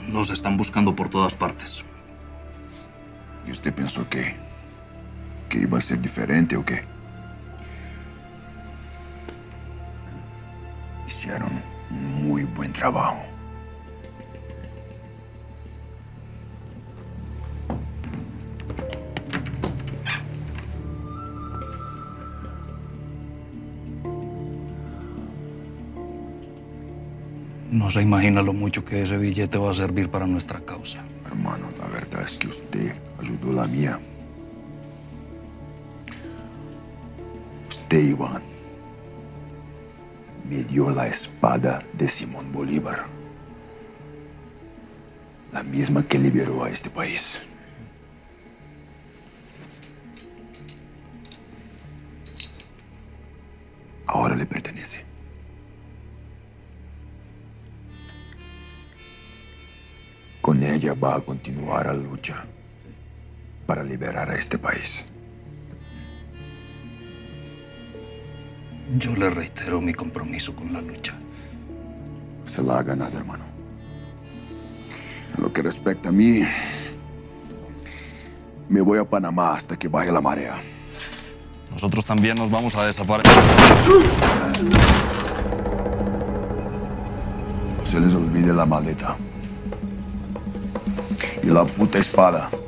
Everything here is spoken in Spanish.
Nos están buscando por todas partes. ¿Y usted pensó que iba a ser diferente o qué? Hicieron un muy buen trabajo. No se imagina lo mucho que ese billete va a servir para nuestra causa. Hermano, la verdad es que usted ayudó la mía. Usted, Iván, me dio la espada de Simón Bolívar. La misma que liberó a este país. Ahora le pertenece. Con ella va a continuar la lucha para liberar a este país. Yo le reitero mi compromiso con la lucha. Se la ha ganado, hermano. En lo que respecta a mí, me voy a Panamá hasta que baje la marea. Nosotros también nos vamos a desaparecer. Se les olvide la maleta. Y la puta espada.